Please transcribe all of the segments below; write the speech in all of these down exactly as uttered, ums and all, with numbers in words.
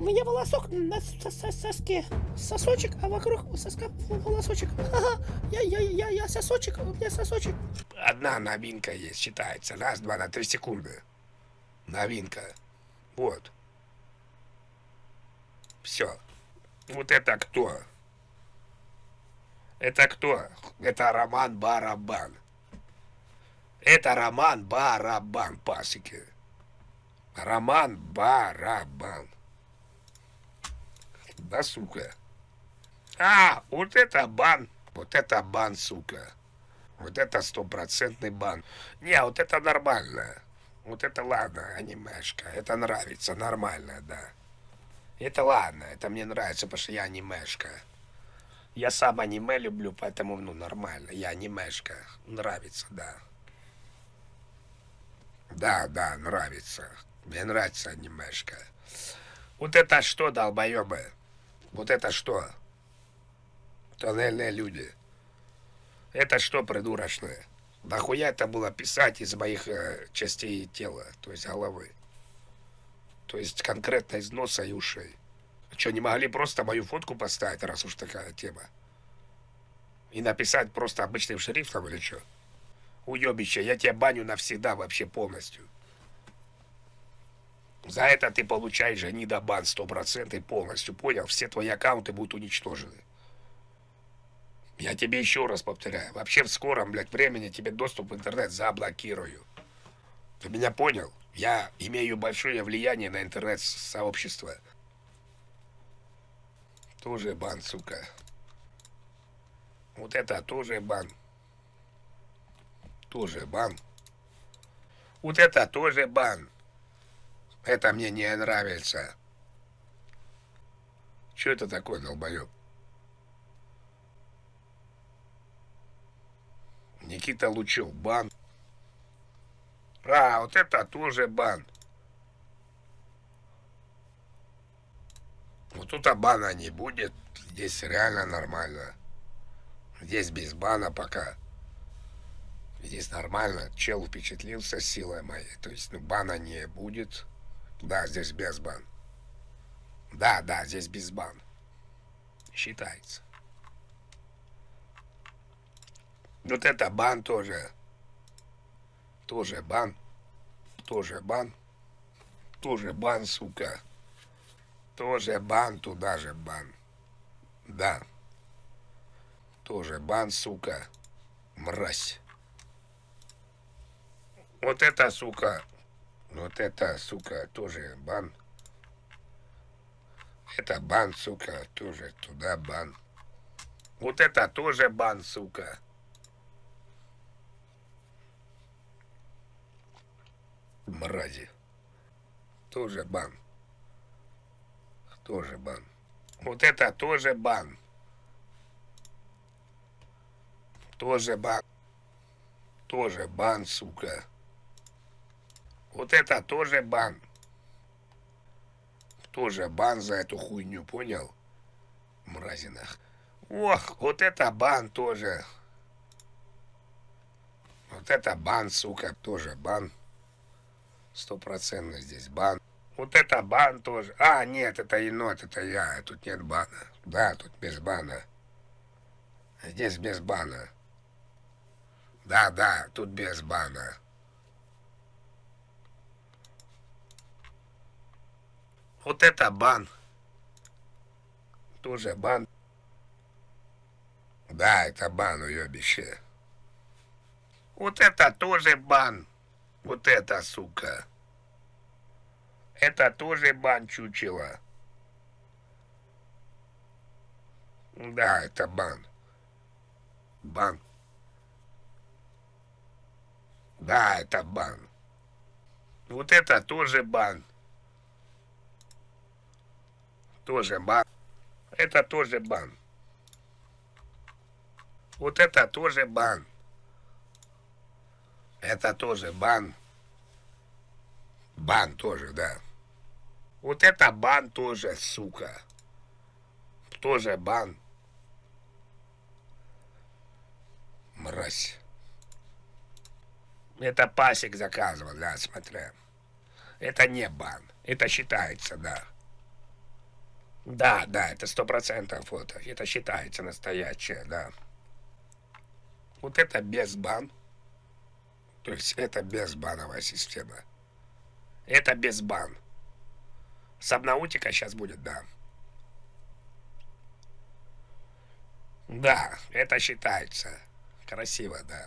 У меня волосок на соске. Сосочек, а вокруг соска волосочек. Ага, я, я, я, я сосочек, у меня сосочек. Одна новинка есть, считается. Раз, два, на три секунды. Новинка. Вот. Все. Вот это кто? Это кто? Это Роман Барабан. Это Роман Барабан, пасеки. Роман Барабан. Да, сука. А, вот это бан. Вот это бан, сука. Вот это стопроцентный бан. Не, вот это нормально. Вот это ладно, анимешка. Это нравится, нормально, да. Это ладно, это мне нравится, потому что я анимешка. Я сам аниме люблю, поэтому, ну, нормально. Я анимешка. Нравится, да. Да, да, нравится. Мне нравится анимешка. Вот это что, долбоебы? Вот это что? Тоннельные люди. Это что, придурочное? Нахуя это было писать из моих э, частей тела, то есть головы? То есть конкретно из носа и ушей. Что, не могли просто мою фотку поставить, раз уж такая тема? И написать просто обычным шрифтом или что? Уебище, я тебя баню навсегда вообще полностью. За это ты получаешь гнида-бан сто процентов полностью, понял? Все твои аккаунты будут уничтожены. Я тебе еще раз повторяю. Вообще в скором, блядь, времени тебе доступ в интернет заблокирую. Ты меня понял? Я имею большое влияние на интернет-сообщество. Тоже бан, сука. Вот это тоже бан. Тоже бан. Вот это тоже бан. Это мне не нравится. Что это такое, долбоеб? Никита Лучев, бан. А, вот это тоже бан. Вот тут бана не будет. Здесь реально нормально. Здесь без бана пока. Здесь нормально. Чел впечатлился силой моей. То есть, ну, бана не будет. Да, здесь без бан. Да, да, здесь без бан. Считается. Вот это бан тоже. Тоже бан. Тоже бан. Тоже бан, сука. Тоже бан, туда же бан. Да. Тоже бан, сука. Мразь. Вот это, сука. Вот это, сука, тоже бан. Это бан, сука, тоже туда бан. Вот это тоже бан, сука. Мрази. Тоже бан. Тоже бан. Вот это тоже бан. Тоже бан. Тоже бан, сука. Вот это тоже бан. Тоже бан за эту хуйню, понял? Мразинах. Ох, вот это бан тоже. Вот это бан, сука, тоже бан. Стопроцентно здесь бан. Вот это бан тоже. А, нет, это енот, это я. Тут нет бана. Да, тут без бана. Здесь без бана. Да, да, тут без бана. Вот это бан. Тоже бан. Да, это бан, уебище. Вот это тоже бан. Вот это, сука. Это тоже бан, чучело. Да, это бан. Бан. Да, это бан. Вот это тоже бан. Тоже бан. Это тоже бан. Вот это тоже бан. Это тоже бан. Бан тоже, да. Вот это бан тоже, сука. Тоже бан. Мразь. Это пасек заказывал, да, смотря. Это не бан. Это считается, да. Да, да, это сто процентов фото. Это считается настоящее, да. Вот это без бан. То есть это безбановая система. Это без бан. Сабнаутика сейчас будет, да. Да, это считается. Красиво, да.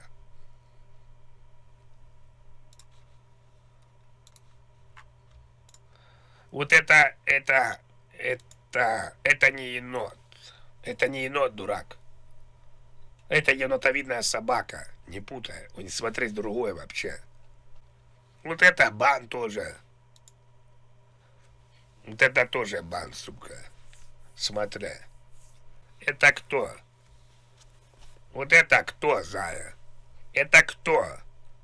Вот это, это, это, это не енот. Это не енот, дурак. Это енотовидная собака. Не путай. Не смотри другое вообще. Вот это бан тоже. Вот это тоже бан, сука. Смотри. Это кто? Вот это кто, зая? Это кто?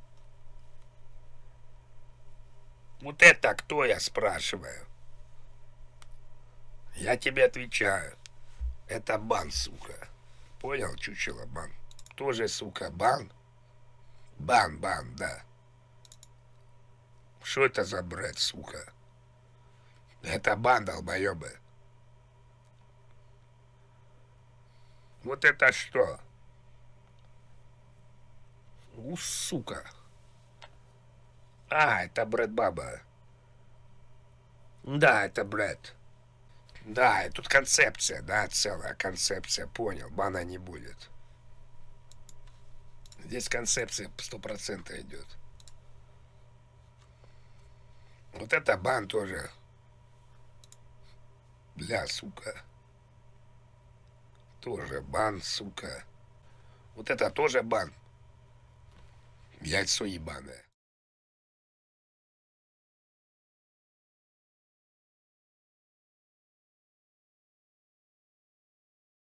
Вот это кто, я спрашиваю? Я тебе отвечаю. Это бан, сука. Понял, чучело, бан? Тоже, сука, бан? Бан, бан, да. Что это за бред, сука? Это бан, долбоебы. Вот это что? У, сука. А, это Брэд Баба. Да, это Брэд. Да, и тут концепция, да, целая концепция, понял, бана не будет. Здесь концепция сто процентов идет. Вот это бан тоже. Бля, сука. Тоже бан, сука. Вот это тоже бан. Яйцо ебаное.